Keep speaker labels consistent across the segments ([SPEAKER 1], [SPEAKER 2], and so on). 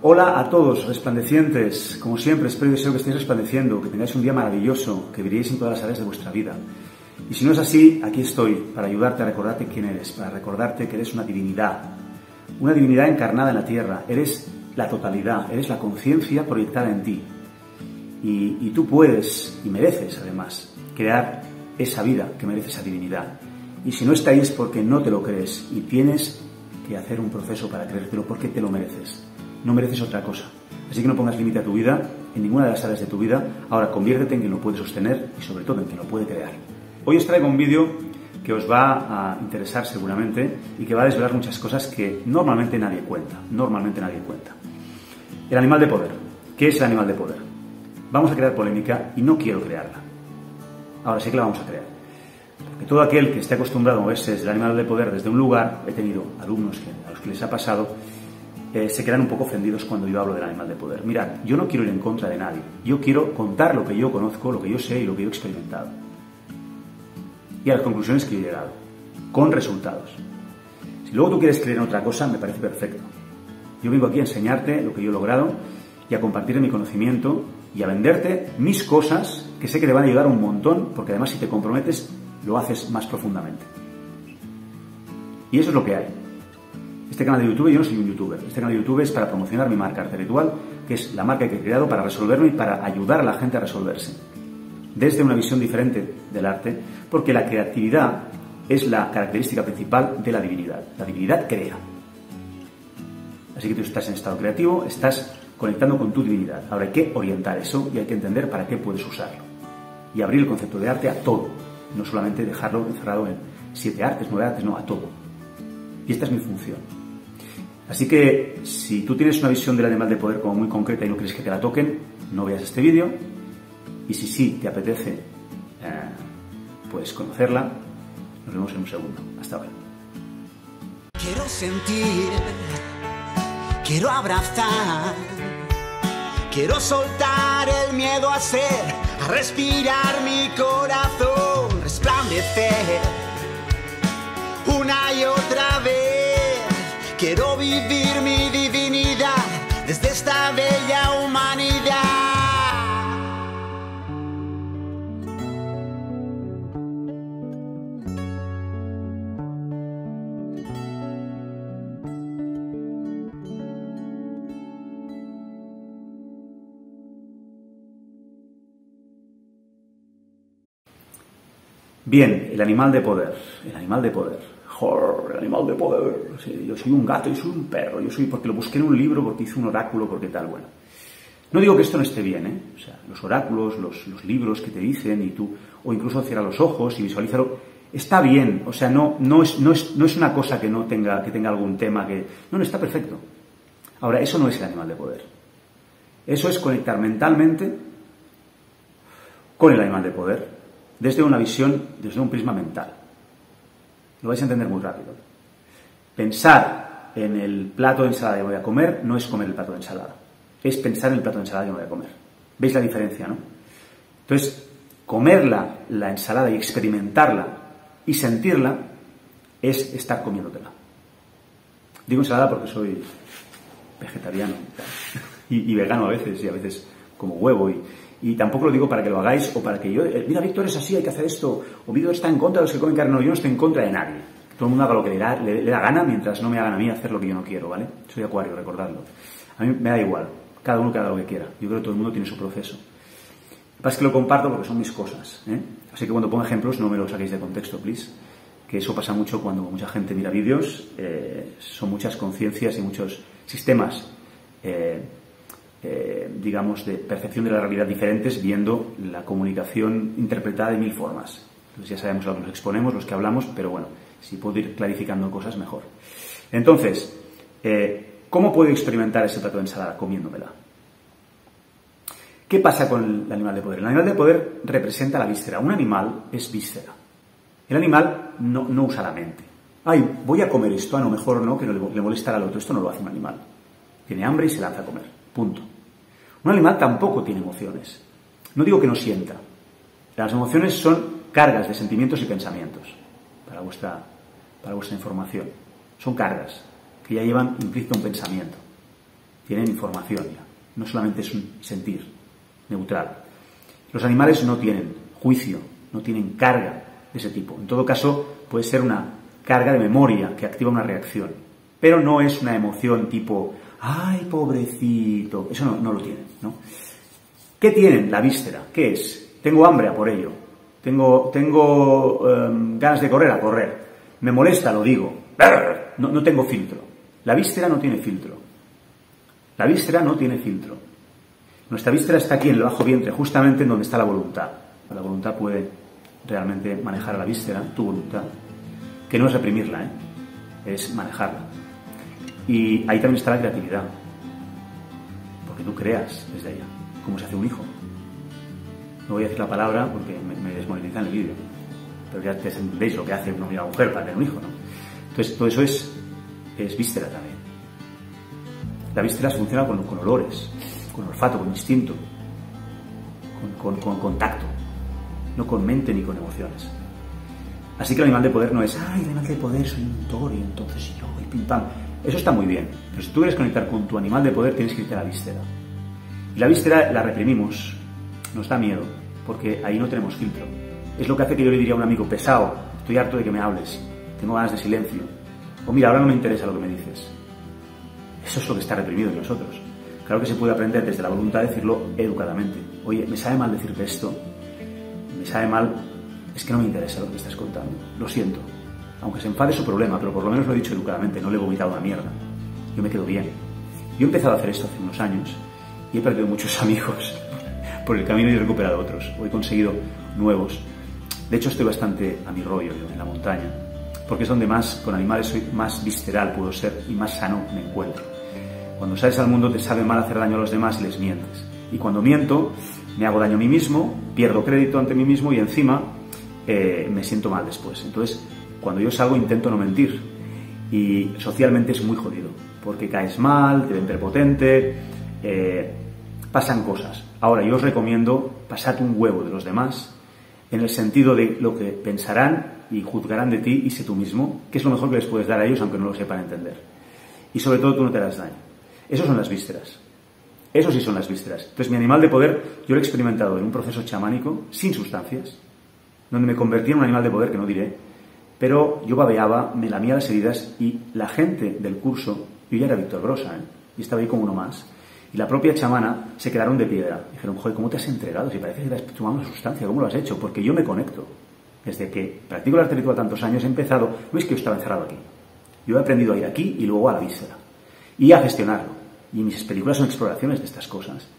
[SPEAKER 1] Hola a todos, resplandecientes. Como siempre, espero y deseo que estéis resplandeciendo, que tengáis un día maravilloso, que brilléis en todas las áreas de vuestra vida. Y si no es así, aquí estoy, para ayudarte a recordarte quién eres, para recordarte que eres una divinidad encarnada en la tierra. Eres la totalidad, eres la conciencia proyectada en ti. Y tú puedes, y mereces además, crear esa vida que merece esa divinidad. Y si no está ahí es porque no te lo crees y tienes que hacer un proceso para creértelo porque te lo mereces. No mereces otra cosa. Así que no pongas límite a tu vida, en ninguna de las áreas de tu vida. Ahora conviértete en quien lo puede sostener y sobre todo en quien lo puede crear. Hoy os traigo un vídeo que os va a interesar seguramente y que va a desvelar muchas cosas que normalmente nadie cuenta. El animal de poder. ¿Qué es el animal de poder? Vamos a crear polémica y no quiero crearla. Ahora sí que la vamos a crear. Porque todo aquel que esté acostumbrado a moverse desde el animal de poder desde un lugar, he tenido alumnos a los que les ha pasado, se quedan un poco ofendidos cuando yo hablo del animal de poder. Mirad, yo no quiero ir en contra de nadie. Yo quiero contar lo que yo conozco, lo que yo sé y lo que yo he experimentado. Y a las conclusiones que yo he llegado. Con resultados. Si luego tú quieres creer en otra cosa, me parece perfecto. Yo vengo aquí a enseñarte lo que yo he logrado y a compartir mi conocimiento y a venderte mis cosas que sé que te van a ayudar un montón, porque además si te comprometes, lo haces más profundamente. Y eso es lo que hay. Este canal de YouTube, yo no soy un youtuber. Este canal de YouTube es para promocionar mi marca Arte Ritual, que es la marca que he creado para resolverme y para ayudar a la gente a resolverse. Desde una visión diferente del arte, porque la creatividad es la característica principal de la divinidad. La divinidad crea. Así que tú estás en estado creativo, estás conectando con tu divinidad. Ahora hay que orientar eso y hay que entender para qué puedes usarlo. Y abrir el concepto de arte a todo. No solamente dejarlo encerrado en 7 artes, 9 artes, no, a todo. Y esta es mi función. Así que, si tú tienes una visión del animal de poder como muy concreta y no quieres que te la toquen, no veas este vídeo. Y si sí te apetece, pues conocerla, nos vemos en un segundo. Hasta ahora.
[SPEAKER 2] Quiero sentir, quiero abrazar, quiero soltar el miedo a ser, a respirar mi corazón, resplandecer una y otra vez. Quiero vivir mi divinidad desde esta bella humanidad.
[SPEAKER 1] Bien, el animal de poder. El animal de poder. Joder, el animal de poder. Sí, yo soy un gato, yo soy un perro, yo soy porque lo busqué en un libro, porque hice un oráculo, porque tal, bueno. No digo que esto no esté bien, ¿eh? O sea, los oráculos, los libros que te dicen y tú, o incluso cierra los ojos y visualízalo, está bien. O sea, no es una cosa que tenga algún tema que... No, está perfecto. Ahora, eso no es el animal de poder. Eso es conectar mentalmente con el animal de poder desde una visión, desde un prisma mental. Lo vais a entender muy rápido. Pensar en el plato de ensalada que voy a comer no es comer el plato de ensalada. Es pensar en el plato de ensalada que voy a comer. ¿Veis la diferencia, no? Entonces, comerla, la ensalada, y experimentarla y sentirla es estar comiéndotela. Digo ensalada porque soy vegetariano y vegano a veces como huevo y tampoco lo digo para que lo hagáis o para que yo... Mira, Víctor es así, hay que hacer esto. O Víctor está en contra de los que comen carne. No, yo no estoy en contra de nadie. Todo el mundo haga lo que le da gana mientras no me hagan a mí hacer lo que yo no quiero, ¿vale? Soy acuario, recordadlo. A mí me da igual. Cada uno que haga lo que quiera. Yo creo que todo el mundo tiene su proceso. Lo que pasa es que lo comparto porque son mis cosas, ¿eh? Así que cuando pongo ejemplos no me los saquéis de contexto, please. Que eso pasa mucho cuando mucha gente mira vídeos. Son muchas conciencias y muchos sistemas digamos, de percepción de la realidad diferentes, viendo la comunicación interpretada de 1000 formas. Entonces ya sabemos a lo que nos exponemos, los que hablamos, pero bueno, si puedo ir clarificando cosas, mejor. Entonces, ¿cómo puedo experimentar ese plato de ensalada? Comiéndomela. ¿Qué pasa con el animal de poder? El animal de poder representa la víscera. Un animal es víscera. El animal no usa la mente. Ay, voy a comer esto, a lo mejor no, que no le molestará al otro. Esto no lo hace un animal. Tiene hambre y se lanza a comer. Punto. Un animal tampoco tiene emociones. No digo que no sienta. Las emociones son cargas de sentimientos y pensamientos, para vuestra información. Son cargas que ya llevan implícito un pensamiento. tienen información ya. No solamente es un sentir neutral. Los animales no tienen juicio, no tienen carga de ese tipo. En todo caso, puede ser una carga de memoria que activa una reacción. Pero no es una emoción tipo, ¡ay, pobrecito! Eso no lo tienen, ¿no? ¿Qué tienen? La víscera. ¿Qué es? Tengo hambre, a por ello. Tengo ganas de correr, a correr. Me molesta, lo digo. No tengo filtro. La víscera no tiene filtro. La víscera no tiene filtro. Nuestra víscera está aquí en el bajo vientre, justamente en donde está la voluntad. La voluntad puede realmente manejar a la víscera, tu voluntad, que no es reprimirla, es manejarla. Y ahí también está la creatividad, porque tú creas desde ella, como se hace un hijo. No voy a decir la palabra porque me desmonetizan el vídeo, pero ya te entendéis lo que hace una mujer para tener un hijo, ¿no? Entonces, todo eso es víscera también. La víscera se funciona con olores, con olfato, con instinto, con contacto, no con mente ni con emociones. Así que el animal de poder no es, ¡ay, el animal de poder soy un toro y entonces yo, y pim pam! Eso está muy bien, pero si tú quieres conectar con tu animal de poder tienes que irte a la víscera. Y la víscera la reprimimos, nos da miedo, porque ahí no tenemos filtro. Es lo que hace que yo le diría a un amigo, pesado, estoy harto de que me hables, tengo ganas de silencio, o mira, ahora no me interesa lo que me dices. Eso es lo que está reprimido en nosotros. Claro que se puede aprender desde la voluntad a decirlo educadamente. Oye, me sabe mal decirte esto, me sabe mal, es que no me interesa lo que me estás contando, lo siento. Aunque se enfade su problema, pero por lo menos lo he dicho educadamente, no le he vomitado una mierda. Yo me quedo bien. Yo he empezado a hacer esto hace unos años y he perdido muchos amigos por el camino y he recuperado otros. O he conseguido nuevos. De hecho, estoy bastante a mi rollo yo, en la montaña, porque es donde más, con animales, soy más visceral puedo ser y más sano me encuentro. Cuando sales al mundo te sabe mal hacer daño a los demás y les mientes. Y cuando miento, me hago daño a mí mismo, pierdo crédito ante mí mismo y encima me siento mal después. Entonces, cuando yo salgo intento no mentir. Y socialmente es muy jodido, porque caes mal, te ven prepotente, pasan cosas. Ahora, yo os recomiendo pasad un huevo de los demás, en el sentido de lo que pensarán y juzgarán de ti y sé tú mismo, que es lo mejor que les puedes dar a ellos, aunque no lo sepan entender. Y sobre todo tú no te harás daño. Esos son las vísceras. Eso sí son las vísceras. Entonces, mi animal de poder, yo lo he experimentado en un proceso chamánico, sin sustancias, donde me convertí en un animal de poder, que no diré, pero yo babeaba, me lamía las heridas y la gente del curso, yo ya era Víctor Brosa, y estaba ahí como uno más, y la propia chamana se quedaron de piedra. Dijeron, joder, ¿cómo te has entregado? Si parece que te has tomado una sustancia, ¿cómo lo has hecho? Porque yo me conecto. Desde que practico el arte ritual tantos años he empezado, no es que yo estaba encerrado aquí. Yo he aprendido a ir aquí y luego a la víscera. Y a gestionarlo. Y mis películas son exploraciones de estas cosas.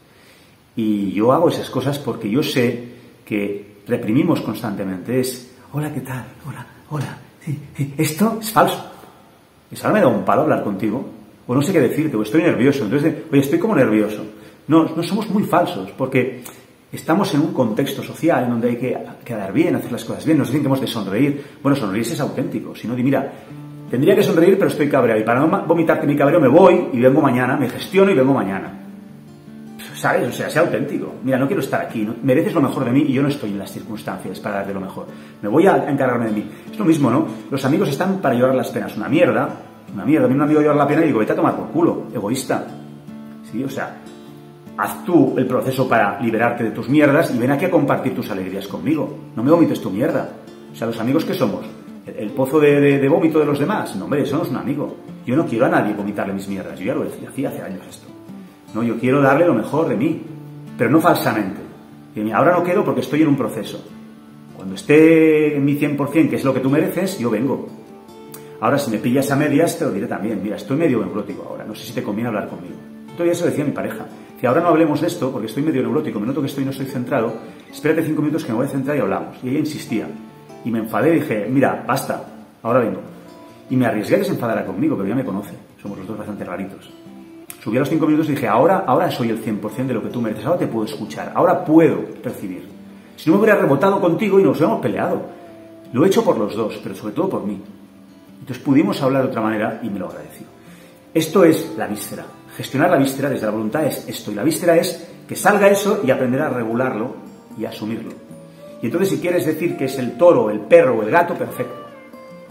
[SPEAKER 1] Y yo hago esas cosas porque yo sé que reprimimos constantemente. Es, hola, ¿qué tal? Hola. Sí. Esto es falso. Y ahora me da un palo hablar contigo. O no sé qué decirte, o estoy nervioso. Entonces, oye, estoy como nervioso. No somos muy falsos, porque estamos en un contexto social en donde hay que quedar bien, hacer las cosas bien. Nos dicen que hemos de sonreír. Bueno, sonreírse es auténtico. Si no, mira, tendría que sonreír, pero estoy cabreado. Y para no vomitarte mi cabreo me voy y vengo mañana, me gestiono y vengo mañana. ¿Sabes? O sea, sea auténtico. Mira, no quiero estar aquí. ¿No? Mereces lo mejor de mí y yo no estoy en las circunstancias para darte lo mejor. Me voy a encargarme de mí. Es lo mismo, ¿no? Los amigos están para llorar las penas. Una mierda. A mí un amigo llora la pena y digo, vete a tomar por culo, egoísta. Sí, o sea, haz tú el proceso para liberarte de tus mierdas y ven aquí a compartir tus alegrías conmigo. No me vomites tu mierda. O sea, los amigos, ¿qué somos? ¿El pozo de vómito de los demás? No, hombre, eso no es un amigo. Yo no quiero a nadie vomitarle mis mierdas. Yo ya lo hacía hace años esto. No, yo quiero darle lo mejor de mí, pero no falsamente. Y ahora no quiero porque estoy en un proceso. Cuando esté en mi 100%, que es lo que tú mereces, yo vengo. Ahora, si me pillas a medias, te lo diré también. Mira, estoy medio neurótico ahora. No sé si te conviene hablar conmigo. Entonces, eso decía mi pareja. Que ahora no hablemos de esto porque estoy medio neurótico. Me noto que no estoy centrado. Espérate 5 minutos que me voy a centrar y hablamos. Y ella insistía. Y me enfadé y dije, mira, basta. Ahora vengo. Y me arriesgué a que se enfadara conmigo, pero ya me conoce. Somos los dos bastante raritos. Subí a los 5 minutos y dije, ahora soy el 100% de lo que tú mereces. Ahora te puedo escuchar. Ahora puedo percibir. Si no me hubiera rebotado contigo y nos hubiéramos peleado. Lo he hecho por los dos, pero sobre todo por mí. Entonces pudimos hablar de otra manera y me lo agradeció. Esto es la víscera. Gestionar la víscera desde la voluntad es esto. Y la víscera es que salga eso y aprender a regularlo y a asumirlo. Y entonces si quieres decir que es el toro, el perro o el gato, perfecto.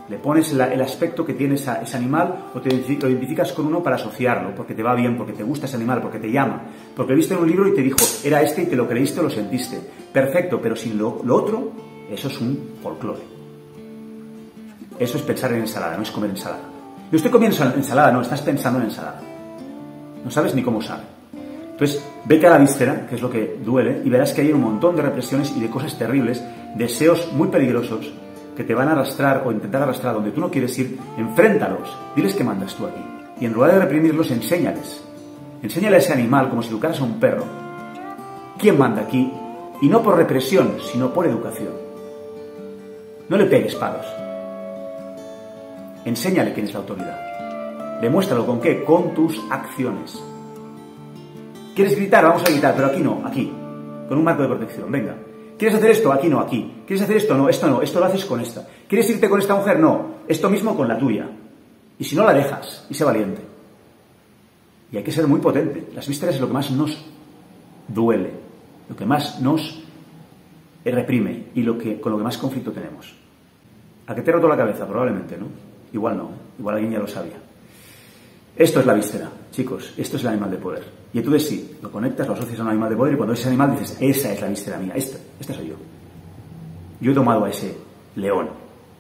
[SPEAKER 1] Le pones el aspecto que tiene ese animal o lo identificas con uno para asociarlo, porque te va bien, porque te gusta ese animal, porque te llama, porque lo viste en un libro y te dijo, era este y te lo creíste o lo sentiste. Perfecto, pero sin lo otro, eso es un folclore. Eso es pensar en ensalada, no es comer ensalada. Yo estoy comiendo ensalada, no, estás pensando en ensalada. No sabes ni cómo sabe. Entonces, vete a la víscera, que es lo que duele, y verás que hay un montón de represiones y de cosas terribles, deseos muy peligrosos, que te van a arrastrar o intentar arrastrar donde tú no quieres ir. Enfréntalos, diles que mandas tú aquí. Y en lugar de reprimirlos, enséñales. Enséñale a ese animal como si educaras a un perro. ¿Quién manda aquí? Y no por represión, sino por educación. No le pegues palos. Enséñale quién es la autoridad. Demuéstralo con qué, con tus acciones. ¿Quieres gritar? Vamos a gritar, pero aquí no, aquí, con un marco de protección, venga. ¿Quieres hacer esto? Aquí no, aquí. ¿Quieres hacer esto? No, esto lo haces con esta. ¿Quieres irte con esta mujer? No, esto mismo con la tuya. Y si no, la dejas, y sé valiente. Y hay que ser muy potente. Las vísceras es lo que más nos duele, lo que más nos reprime y con lo que más conflicto tenemos. ¿A qué te he roto la cabeza? Probablemente, ¿no? Igual no, igual alguien ya lo sabía. Esto es la víscera, chicos, esto es el animal de poder. Y entonces sí, lo conectas, lo asocias a un animal de poder y cuando ves ese animal dices, esa es la víscera mía, esta soy yo. Yo he tomado a ese león.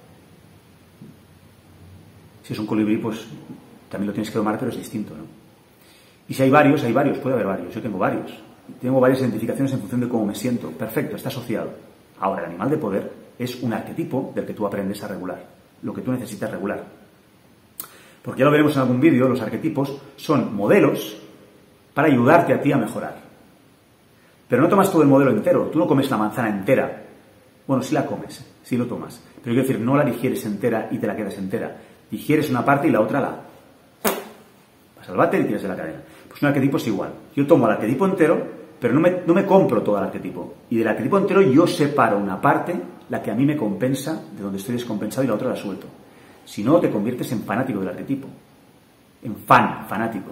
[SPEAKER 1] Si es un colibrí, pues también lo tienes que domar, pero es distinto, ¿no? Y si hay varios, puede haber varios, yo tengo varios. Tengo varias identificaciones en función de cómo me siento. Perfecto, está asociado. Ahora, el animal de poder es un arquetipo del que tú aprendes a regular, lo que tú necesitas regular. Porque ya lo veremos en algún vídeo, los arquetipos son modelos para ayudarte a ti a mejorar. Pero no tomas todo el modelo entero, tú no comes la manzana entera. Bueno, sí la comes, sí lo tomas. Pero quiero decir, no la digieres entera y te la quedas entera. Digieres una parte y la otra la vas al váter y tiras de la cadena. Pues un arquetipo es igual. Yo tomo el arquetipo entero, pero no me compro todo el arquetipo. Y del arquetipo entero yo separo una parte, la que a mí me compensa, de donde estoy descompensado, y la otra la suelto. Si no, te conviertes en fanático del arquetipo. En fanático.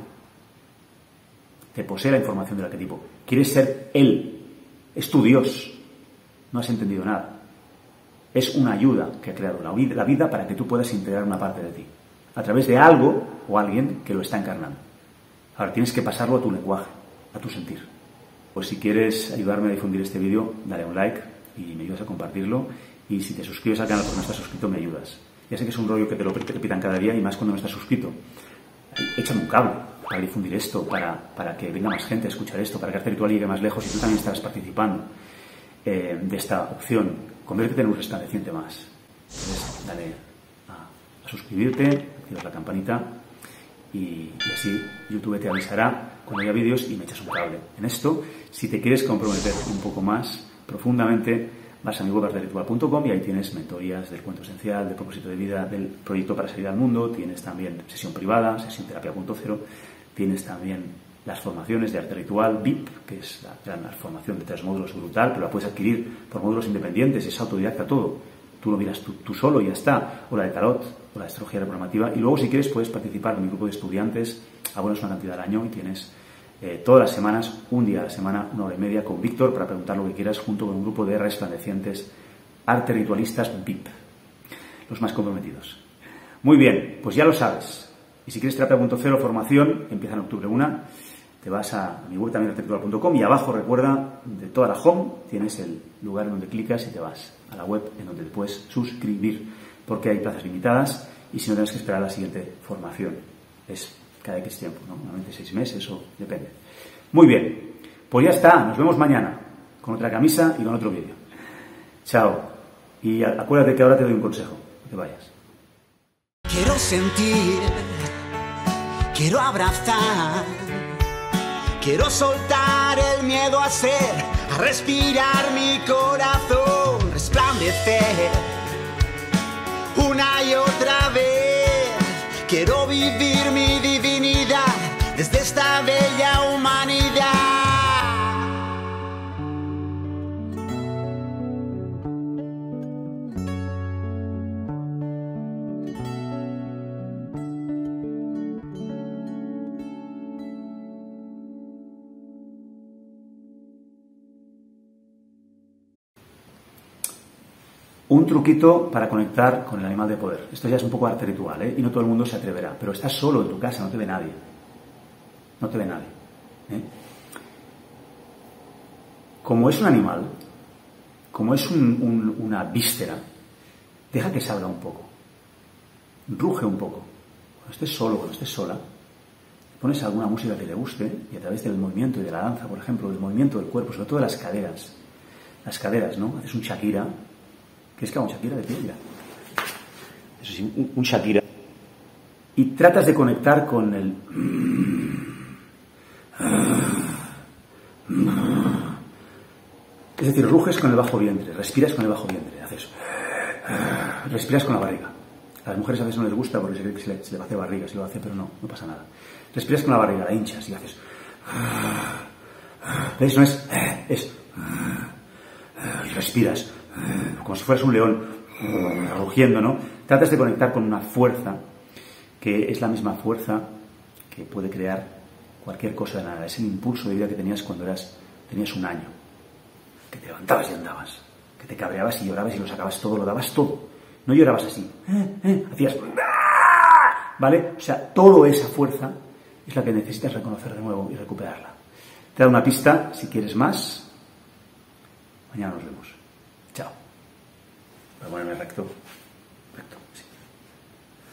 [SPEAKER 1] Te posee la información del arquetipo. Quieres ser él. Es tu Dios. No has entendido nada. Es una ayuda que ha creado la vida para que tú puedas integrar una parte de ti. A través de algo o alguien que lo está encarnando. Ahora, tienes que pasarlo a tu lenguaje, a tu sentir. Pues si quieres ayudarme a difundir este vídeo, dale un like y me ayudas a compartirlo. Y si te suscribes al canal porque no estás suscrito, me ayudas. Ya sé que es un rollo que te lo repitan cada día y más cuando no estás suscrito. Échame un cable para difundir esto, para que venga más gente a escuchar esto, para que Arte Ritual llegue más lejos y tú también estarás participando de esta opción. Conviértete en un resplandeciente más. Entonces, dale a suscribirte, activas la campanita y así YouTube te avisará cuando haya vídeos y me echas un cable. En esto, si te quieres comprometer un poco más profundamente, vas a mi web arteritual.com y ahí tienes mentorías del cuento esencial, del propósito de vida, del proyecto para salir al mundo, tienes también sesión privada, sesión terapia 0.0, tienes también las formaciones de Arte Ritual VIP, que es la gran formación de 3 módulos brutal, pero la puedes adquirir por módulos independientes, es autodidacta todo. Tú lo miras tú solo y ya está, o la de tarot, o la de astrología reprogramativa, y luego si quieres puedes participar en mi grupo de estudiantes, abonas una cantidad al año y tienes todas las semanas, un día a la semana, 1 hora y media con Víctor para preguntar lo que quieras junto con un grupo de resplandecientes arte ritualistas VIP, los más comprometidos. Muy bien, pues ya lo sabes. Y si quieres terapia 0.0 formación, empieza en octubre 1, te vas a mi web también arteritual.com y abajo recuerda, de toda la home, tienes el lugar donde clicas y te vas a la web en donde te puedes suscribir, porque hay plazas limitadas y si no tienes que esperar a la siguiente formación. Es cada X tiempo, ¿no? Normalmente 6 meses o depende. Muy bien, pues ya está, nos vemos mañana con otra camisa y con otro vídeo. Chao. Y acuérdate que ahora te doy un consejo, que te vayas.
[SPEAKER 2] Quiero sentir, quiero abrazar, quiero soltar el miedo a ser, a respirar mi corazón, resplandecer una y otra vez. Quiero vivir mi divinidad desde esta bella humanidad.
[SPEAKER 1] Un truquito para conectar con el animal de poder. Esto ya es un poco arte ritual, ¿eh? Y no todo el mundo se atreverá. Pero estás solo en tu casa, no te ve nadie. No te ve nadie. ¿Eh? Como es un animal, como es una víscera, deja que salga un poco. Ruge un poco. Cuando estés solo, cuando estés sola, pones alguna música que te guste y a través del movimiento y de la danza, por ejemplo, del movimiento del cuerpo, sobre todo de las caderas, ¿no? Haces un Shakira. ¿Qué es que hago un Shakira de pie? Mira. Eso sí, un Shakira. Y tratas de conectar con el... Es decir, ruges con el bajo vientre, respiras con el bajo vientre, haces... Respiras con la barriga. A las mujeres a veces no les gusta porque se cree que se le va a hacer barriga, si lo hace, pero no pasa nada. Respiras con la barriga, la hinchas y haces... ¿Ves? No es... Y respiras como si fueras un león rugiendo, ¿no? Tratas de conectar con una fuerza que es la misma fuerza que puede crear cualquier cosa de nada. Es el impulso de vida que tenías cuando tenías un año, que te levantabas y andabas, que te cabreabas y llorabas y lo sacabas todo, lo dabas todo. No llorabas así, hacías... ¿Vale? O sea, toda esa fuerza es la que necesitas reconocer de nuevo y recuperarla. Te da una pista, si quieres más. Mañana nos vemos. Chao. Voy a ponerme recto.